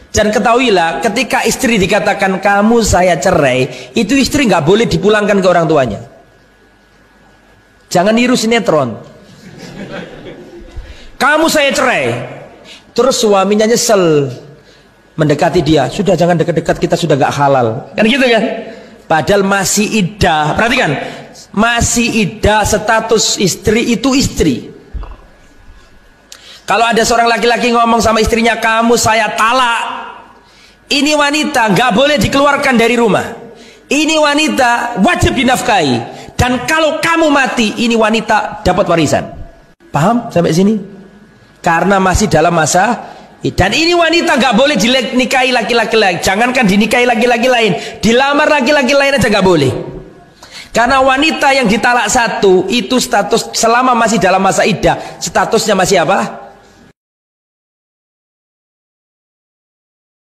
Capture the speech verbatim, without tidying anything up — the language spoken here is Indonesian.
Dan ketahuilah, ketika istri dikatakan kamu saya cerai, itu istri nggak boleh dipulangkan ke orang tuanya. Jangan niru sinetron. Kamu saya cerai, terus suaminya nyesel, mendekati dia, sudah jangan dekat-dekat, kita sudah gak halal, kan gitu kan? Padahal masih iddah. Perhatikan, masih iddah, status istri itu istri. Kalau ada seorang laki-laki ngomong sama istrinya, kamu saya talak, ini wanita gak boleh dikeluarkan dari rumah, ini wanita wajib dinafkahi, dan kalau kamu mati, ini wanita dapat warisan. Paham sampai sini? Karena masih dalam masa, dan ini wanita gak boleh dinikahi laki-laki lain. Jangankan dinikahi laki-laki lain, dilamar laki-laki lain aja gak boleh. Karena wanita yang ditalak satu, itu status selama masih dalam masa iddah, statusnya masih apa?